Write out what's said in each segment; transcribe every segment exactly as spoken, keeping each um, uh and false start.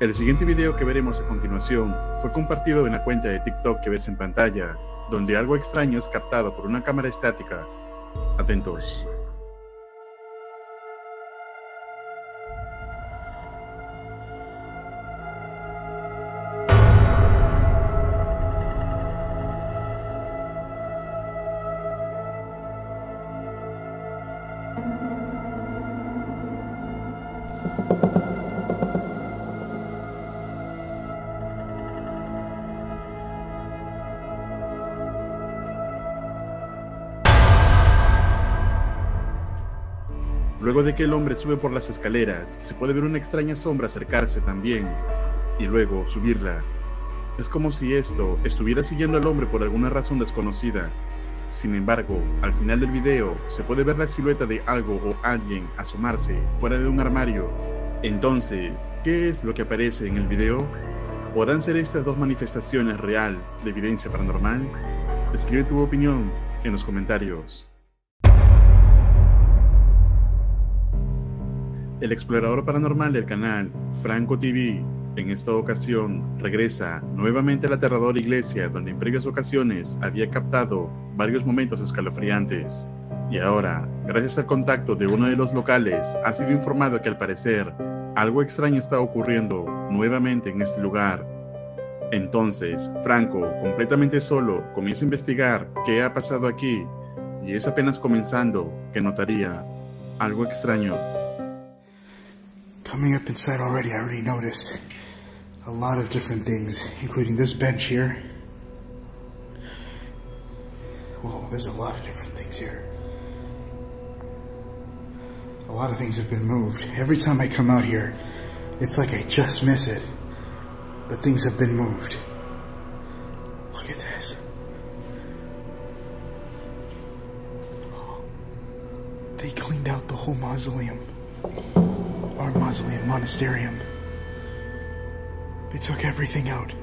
El siguiente video que veremos a continuación fue compartido en la cuenta de TikTok que ves en pantalla, donde algo extraño es captado por una cámara estática. Atentos. Luego de que el hombre sube por las escaleras, se puede ver una extraña sombra acercarse también, y luego subirla. Es como si esto estuviera siguiendo al hombre por alguna razón desconocida. Sin embargo, al final del video, se puede ver la silueta de algo o alguien asomarse fuera de un armario. Entonces, ¿qué es lo que aparece en el video? ¿Podrán ser estas dos manifestaciones real de evidencia paranormal? Escribe tu opinión en los comentarios. El explorador paranormal del canal, Franco T V, en esta ocasión regresa nuevamente a la aterradora iglesia donde en previas ocasiones había captado varios momentos escalofriantes. Y ahora, gracias al contacto de uno de los locales, ha sido informado que al parecer algo extraño está ocurriendo nuevamente en este lugar. Entonces, Franco, completamente solo, comienza a investigar qué ha pasado aquí, y es apenas comenzando que notaría algo extraño. Coming up inside already, I already noticed a lot of different things, including this bench here. Whoa, there's a lot of different things here. A lot of things have been moved. Every time I come out here, it's like I just miss it, but things have been moved. Look at this. Oh, they cleaned out the whole mausoleum. Our mausoleum, monasterium. They took everything out.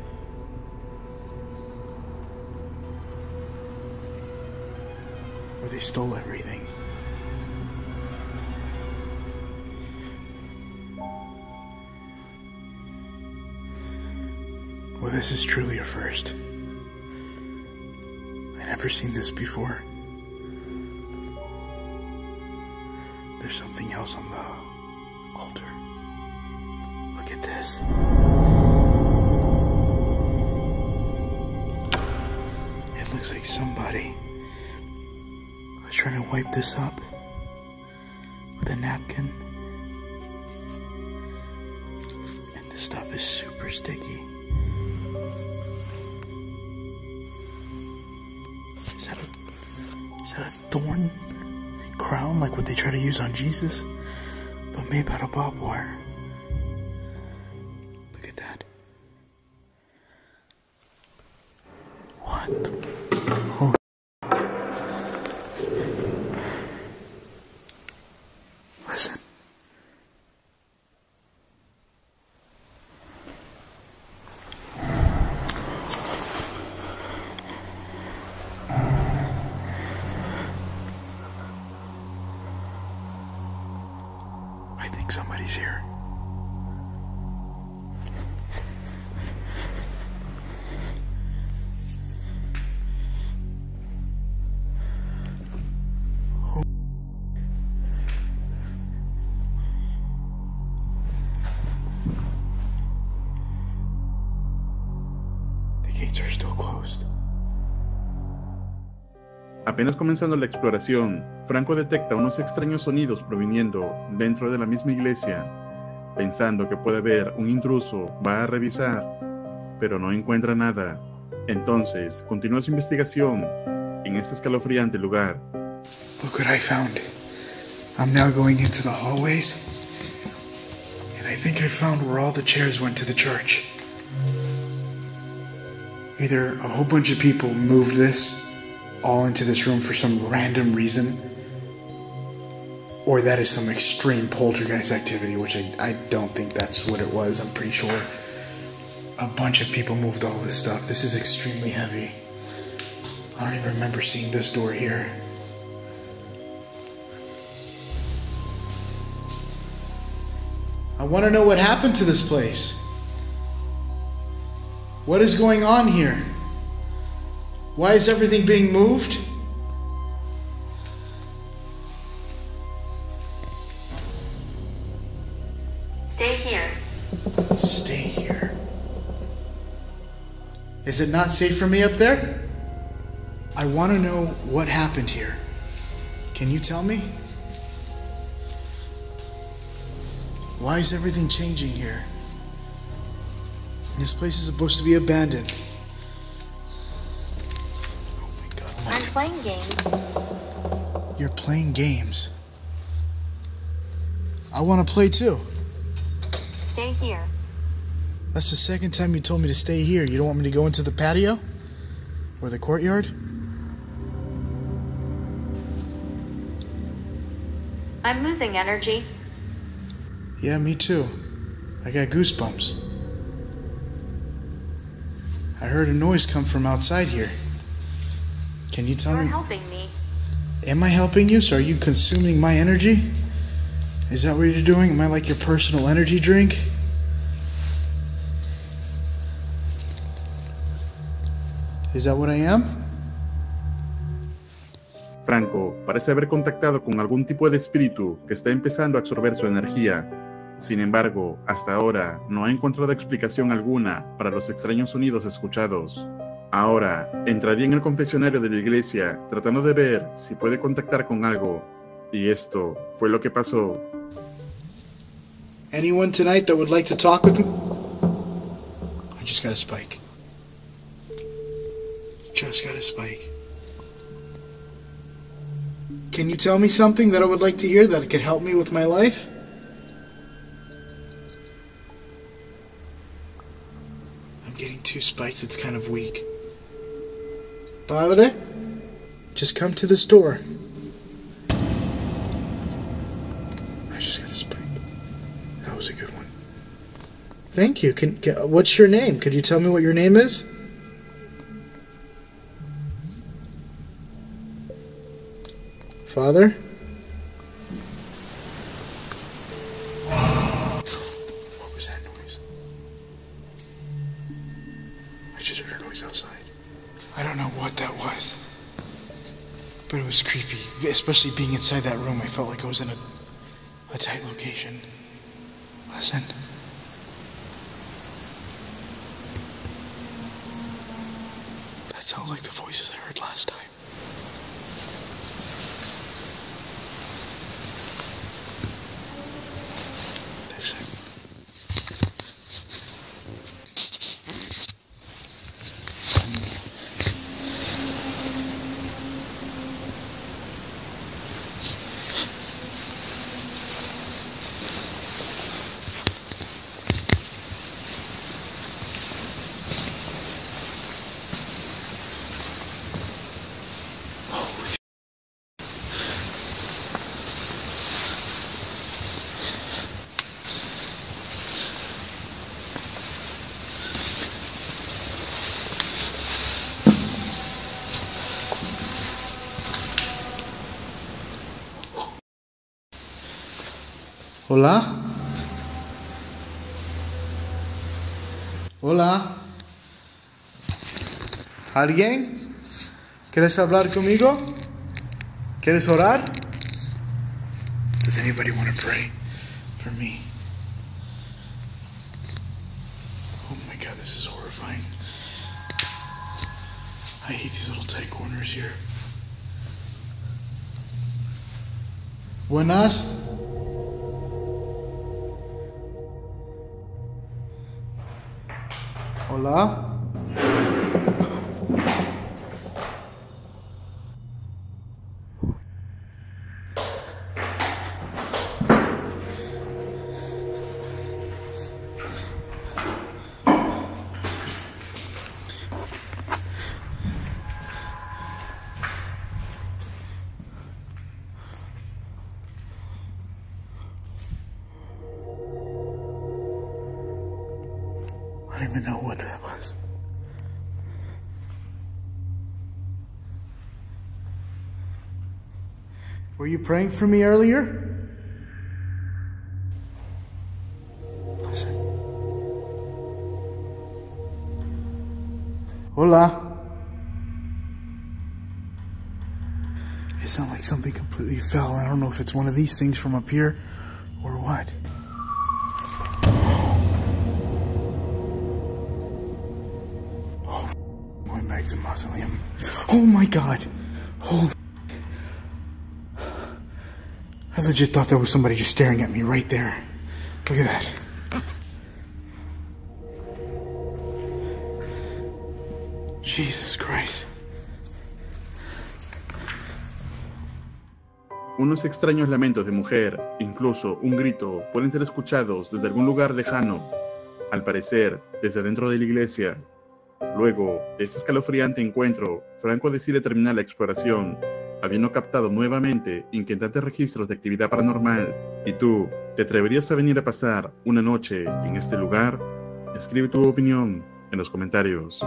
Or they stole everything. Well, this is truly a first. I've never seen this before. There's something else on the altar. Look at this. It looks like somebody was trying to wipe this up with a napkin. And this stuff is super sticky. Is that a, is that a thorn crown like what they try to use on Jesus? But made out of barbed wire. Look at that. What the? Oh. Listen. I think somebody's here. Oh. The gates are still closed. Apenas comenzando la exploración, Franco detecta unos extraños sonidos proviniendo dentro de la misma iglesia. Pensando que puede haber un intruso, va a revisar, pero no encuentra nada. Entonces, continúa su investigación en este escalofriante lugar. Look what I found. I'm now going into the hallways, and I think I found where all the chairs went to the church. Either a whole bunch of people moved this all into this room for some random reason, or that is some extreme poltergeist activity, which I, I don't think that's what it was. I'm pretty sure a bunch of people moved all this stuff. This is extremely heavy. I don't even remember seeing this door here. I want to know what happened to this place. What is going on here? Why is everything being moved? Stay here. Stay here. Is it not safe for me up there? I want to know what happened here. Can you tell me? Why is everything changing here? This place is supposed to be abandoned. Oh my God. Oh my I'm playing games. You're playing games. I want to play too. Stay here. That's the second time you told me to stay here. You don't want me to go into the patio? Or the courtyard? I'm losing energy. Yeah, me too. I got goosebumps. I heard a noise come from outside here. Can you tell You're me? You're helping me. Am I helping you? So are you consuming my energy? Is that what you're doing? Am I like your personal energy drink? Is that what I am? Franco parece haber contactado con algún tipo de espíritu que está empezando a absorber su energía. Sin embargo, hasta ahora no ha encontrado explicación alguna para los extraños sonidos escuchados. Ahora entraría en el confesionario de la iglesia tratando de ver si puede contactar con algo. Y esto fue lo que pasó. Anyone tonight that would like to talk with me? I just got a spike. Just got a spike. Can you tell me something that I would like to hear that could help me with my life? I'm getting two spikes. It's kind of weak. Padre, just come to the store. I just got a spike. That was a good one. Thank you. Can, can what's your name? Could you tell me what your name is? Father? What was that noise? I just heard a noise outside. I don't know what that was. But it was creepy. Especially being inside that room. I felt like I was in a, a tight location. Listen. That sounds like the voices I heard last time. Listen. Hola. Hola. ¿Alguien? ¿Quieres hablar conmigo? ¿Quieres orar? Does anybody want to pray for me? Oh my God, this is horrifying. I hate these little tight corners here. Buenas. Hola. I don't even know what that was. Were you praying for me earlier? Hola. It sounded like something completely fell. I don't know if it's one of these things from up here or what. Oh, my bag's a mausoleum. Oh my god. Holy. I legit thought there was somebody just staring at me right there. Look at that. Jesus Christ. Unos extraños lamentos de mujer, incluso un grito, pueden ser escuchados desde algún lugar lejano, al parecer desde dentro de la iglesia. Luego de este escalofriante encuentro, Franco decide terminar la exploración, habiendo captado nuevamente inquietantes registros de actividad paranormal. ¿Y tú, te atreverías a venir a pasar una noche en este lugar? Escribe tu opinión en los comentarios.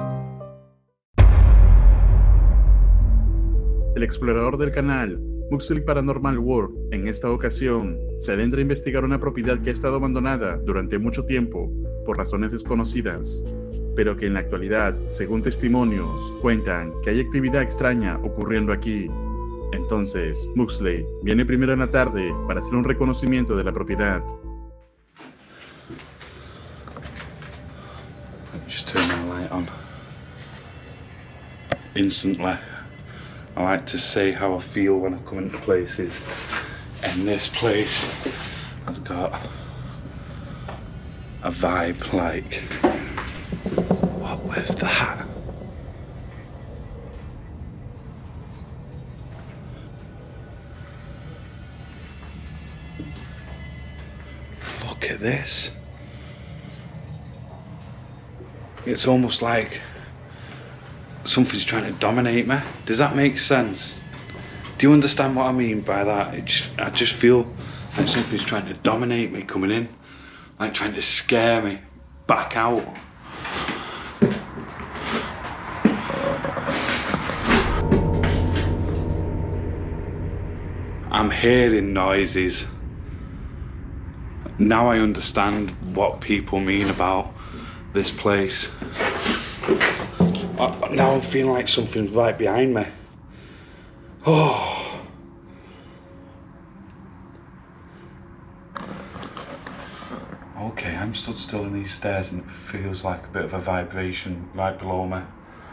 El explorador del canal Muxley Paranormal World, en esta ocasión, se adentra a investigar una propiedad que ha estado abandonada durante mucho tiempo por razones desconocidas, pero que en la actualidad, según testimonios, cuentan que hay actividad extraña ocurriendo aquí. Entonces, Muxley viene primero en la tarde para hacer un reconocimiento de la propiedad. Just turn my light on. Instantly. I like to say how I feel when I come into places, and this place has got a vibe like, what was that? Look at this. It's almost like something's trying to dominate me. Does that make sense? Do you understand what I mean by that? It just, I just feel like something's trying to dominate me coming in, like trying to scare me back out. I'm hearing noises. Now I understand what people mean about this place. Uh, now I'm feeling like something's right behind me. Oh. Okay, I'm stood still in these stairs and it feels like a bit of a vibration right below me.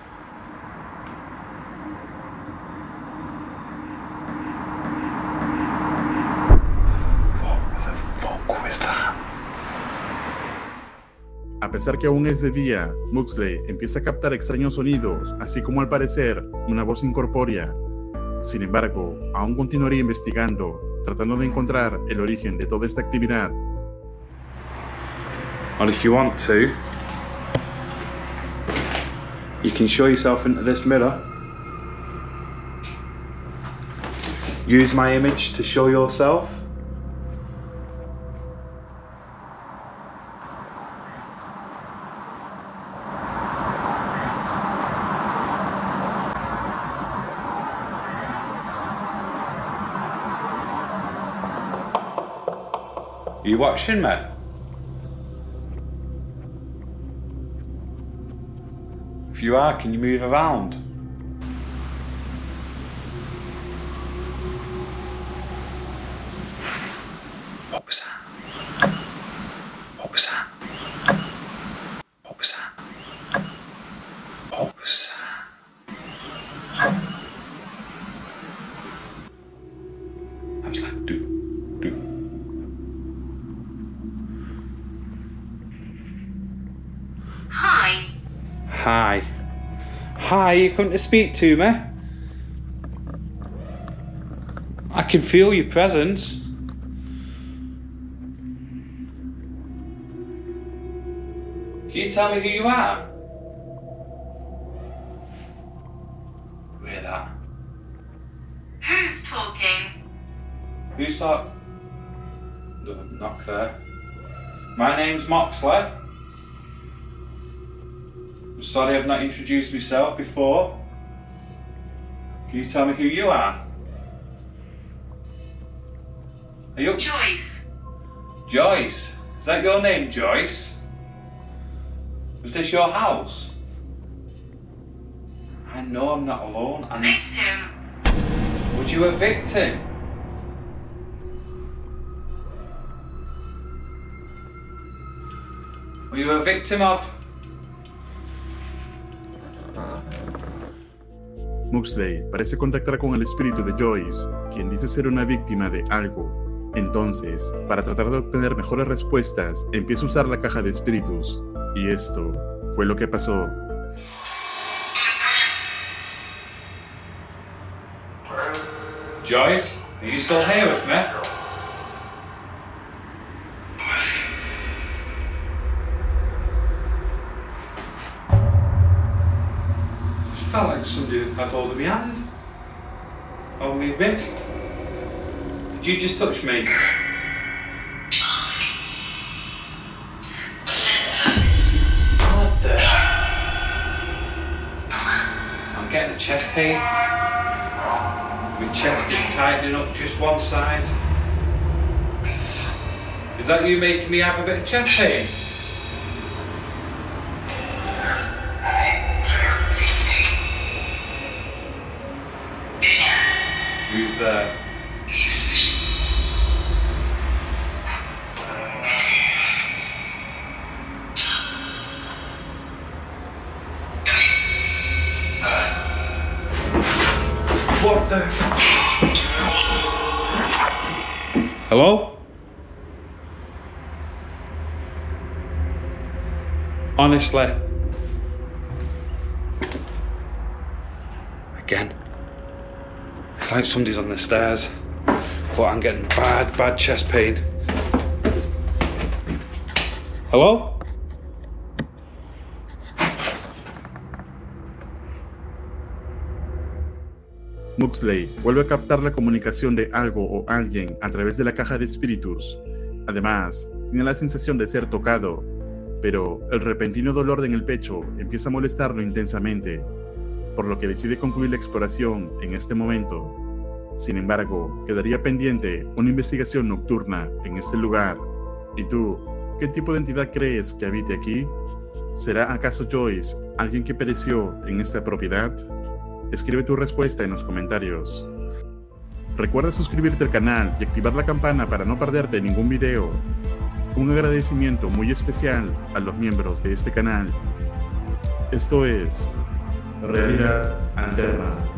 What the fuck was that? A pesar que aún es de día, Muxley empieza a captar extraños sonidos, así como al parecer una voz incorpórea. Sin embargo, aún continuaría investigando, tratando de encontrar el origen de toda esta actividad. Well, if you want to, you can show yourself into this mirror. Use my image to show yourself. Are you watching me? If you are, can you move around? What was that? What was that? What was that? What was that? I was like, do, do. Hi. Hi. Hi, you come to speak to me? I can feel your presence. Can you tell me who you are? Hear that? Who's talking? Who's that? The knock there. My name's Moxley. I'm sorry I've not introduced myself before. Can you tell me who you are? Are you up? Joyce. Joyce? Is that your name, Joyce? Was this your house? I know I'm not alone. And Victim. was you a victim? Were you a victim of? Muxley parece contactar con el espíritu de Joyce, quien dice ser una víctima de algo. Entonces, para tratar de obtener mejores respuestas, empieza a usar la caja de espíritus. Y esto fue lo que pasó. Joyce, are you still here with me? Just felt like somebody had hold of my hand. On my wrist. Did you just touch me? What the? I'm getting a chest pain. My chest is tightening up just one side. Is that you making me have a bit of chest pain? Who's there? What the? Hello? Honestly. Again. It's like somebody's on the stairs, but I'm getting bad, bad chest pain. Hello? Muxley vuelve a captar la comunicación de algo o alguien a través de la caja de espíritus. Además, tiene la sensación de ser tocado, pero el repentino dolor en el pecho empieza a molestarlo intensamente, por lo que decide concluir la exploración en este momento. Sin embargo, quedaría pendiente una investigación nocturna en este lugar. ¿Y tú, qué tipo de entidad crees que habite aquí? ¿Será acaso Joyce alguien que pereció en esta propiedad? Escribe tu respuesta en los comentarios. Recuerda suscribirte al canal y activar la campana para no perderte ningún video. Un agradecimiento muy especial a los miembros de este canal. Esto es Realidad Alterna.